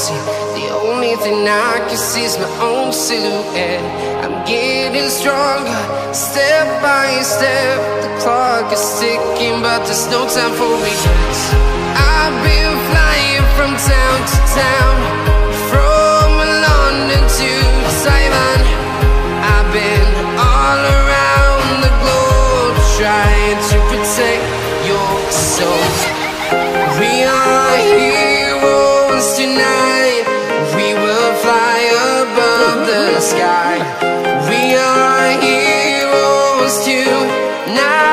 see. The only thing I can see is my own silhouette. I'm getting stronger, step by step. The clock is ticking, but there's no time for regrets. I've been flying from town to town, from London to Taiwan. I've been all around the globe, trying to protect your soul. We are heroes tonight. We will fly above the sky. We are heroes tonight.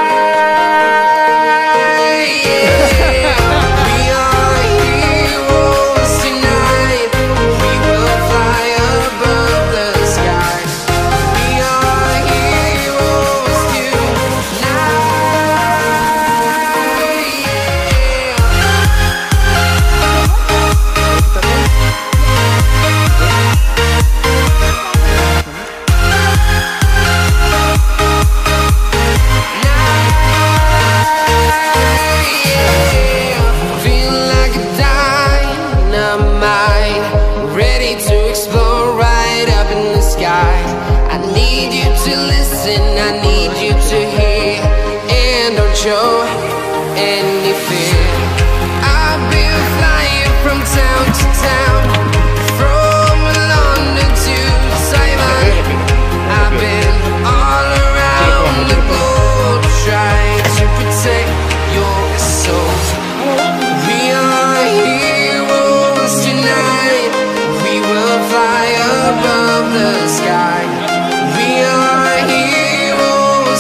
I need you to listen, I need you to hear, and don't show any fear. I've been flying from town to town, from London to Taiwan. I've been all around the globe, trying to protect your soul. We are heroes tonight. We will fly above the sky. We are heroes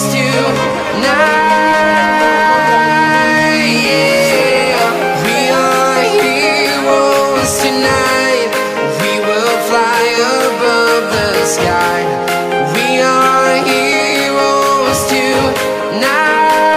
tonight. Yeah. We are heroes tonight. We will fly above the sky. We are heroes tonight.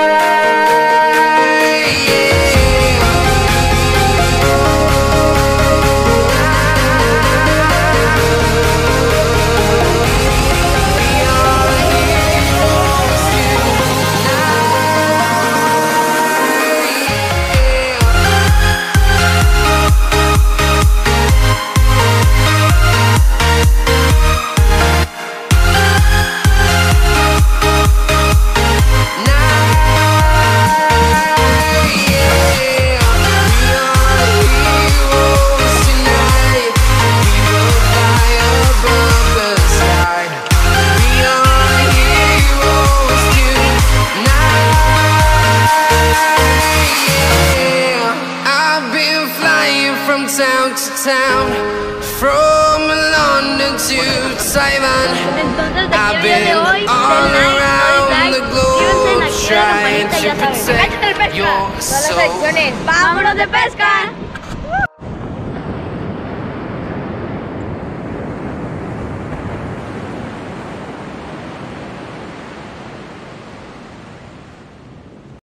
Town to town, from London to Taiwan. I've been all around the globe, trying to protect your soul. ¡Vámonos de pesca!